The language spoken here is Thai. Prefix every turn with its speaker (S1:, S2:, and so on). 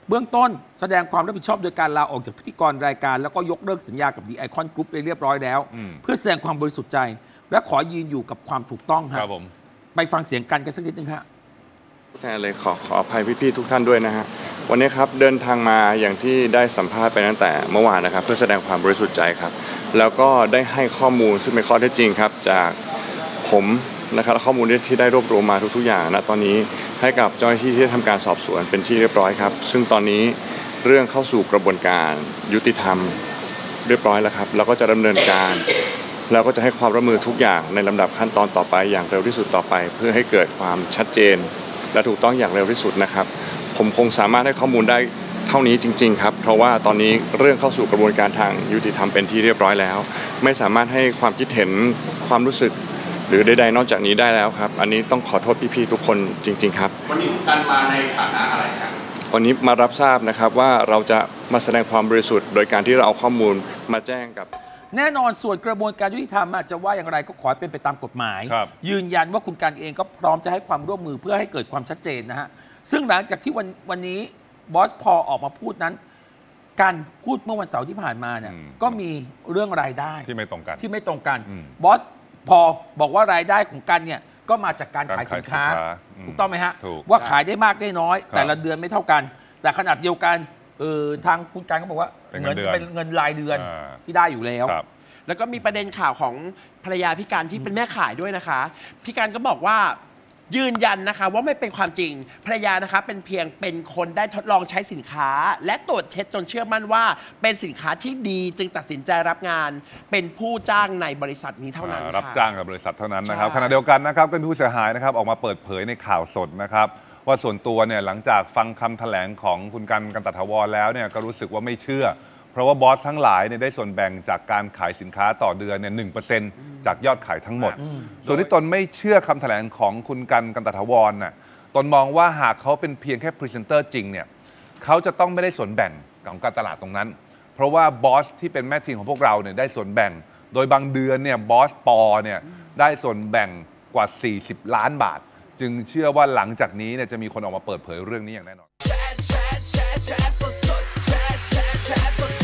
S1: เบื้องต้นแสดงความรับผิดชอบโดยการลาออกจากพิธีกรรายการแล้วก็ยกเลิกสัญญากับดีไอคอนกรุ๊ปไปเรียบร้อยแล้วเพื่อแสดงความบริสุทธิ์ใจและขอยืนอยู่กับความถูกต้องครับไปฟังเสียงกันสักนิดนึงฮะ
S2: แทนเลยขออภัยพี่ๆทุกท่านด้วยนะฮะวันนี้ครับเดินทางมาอย่างที่ได้สัมภาษณ์ไปตั้งแต่เมื่อวานนะครับเพื่อแสดงความบริสุทธิ์ใจครับแล้วก็ได้ให้ข้อมูลซึ่งเป็นข้อเท็จจริงครับจากผมนะครับข้อมูลที่ได้รวบรวมมาทุกๆอย่างณตอนนี้ให้กับเจ้าหน้าที่ที่ทำการสอบสวนเป็นที่เรียบร้อยครับซึ่งตอนนี้เรื่องเข้าสู่กระบวนการยุติธรรมเรียบร้อยแล้วครับเราก็จะดำเนินการเราก็จะให้ความร่วมมือทุกอย่างในลำดับขั้นตอนต่อไปอย่างเร็วที่สุดต่อไปเพื่อให้เกิดความชัดเจนและถูกต้องอย่างเร็วที่สุดนะครับผมคงสามารถให้ข้อมูลได้เท่านี้จริงๆครับเพราะว่าตอนนี้เรื่องเข้าสู่กระบวนการทางยุติธรรมเป็นที่เรียบร้อยแล้วไม่สามารถให้ความคิดเห็นความรู้สึกหรือใดๆนอกจากนี้ได้แล้วครับอันนี้ต้องขอโทษพี่ๆทุกคนจริงๆครับ
S3: วันนี้การมาในฐานะอะไรครับ
S2: วันนี้มารับทราบนะครับว่าเราจะมาแสดงความบริสุทธิ์โดยการที่เราเอาข้อมูลมาแจ้งกับ
S1: แน่นอนส่วนกระบวนการยุติธรรมจะว่าอย่างไรก็ขอให้เป็นไปตามกฎหมายยืนยันว่าคุณการเองก็พร้อมจะให้ความร่วมมือเพื่อให้เกิดความชัดเจนนะฮะซึ่งหลังจากที่วันนี้บอสพอออกมาพูดนั้นการพูดเมื่อวันเสาร์ที่ผ่านมาเนี่ยก็มีเรื่องรายได้
S4: ที่ไม่ตรง
S1: กันบอสพอบอกว่ารายได้ของกันเนี่ยก็มาจากการขายสินค้าถูกต้องไหมฮะว่าขายได้มากได้น้อยแต่ละเดือนไม่เท่ากันแต่ขนาดเดียวกันทางคุณการก็บอกว่าเหมือนเป็นเงินรายเดือนที่ได้อยู่แล้ว
S3: แล้วก็มีประเด็นข่าวของภรรยาพี่การที่เป็นแม่ขายด้วยนะคะพี่การก็บอกว่ายืนยันนะคะว่าไม่เป็นความจริงภรรยานะคะเป็นคนได้ทดลองใช้สินค้าและตรวจเช็คจนเชื่อมั่นว่าเป็นสินค้าที่ดีจึงตัดสินใจรับงานเป็นผู้จ้างในบริษัทนี้เท่านั้น
S4: รับจ้างกับบริษัทเท่านั้นนะครับขณะเดียวกันนะครับเป็นผู้เสียหายนะครับออกมาเปิดเผยในข่าวสดนะครับว่าส่วนตัวเนี่ยหลังจากฟังคำแถลงของคุณกันตถาวรแล้วเนี่ยก็รู้สึกว่าไม่เชื่อเพราะว่าบอสทั้งหลายเนี่ยได้ส่วนแบ่งจากการขายสินค้าต่อเดือนเนี่ย1%จากยอดขายทั้งหมดส่วนที่ตนไม่เชื่อคำแถลงของคุณกันตถาวรน่ะตนมองว่าหากเขาเป็นเพียงแค่พรีเซนเตอร์จริงเนี่ยเขาจะต้องไม่ได้ส่วนแบ่งของการตลาดตรงนั้นเพราะว่าบอสที่เป็นแม่ทีมของพวกเราเนี่ยได้ส่วนแบ่งโดยบางเดือนเนี่ยบอสปอเนี่ยได้ส่วนแบ่งกว่า40 ล้านบาทจึงเชื่อว่าหลังจากนี้เนี่ยจะมีคนออกมาเปิดเผยเรื่องนี้อย่างแน่นอน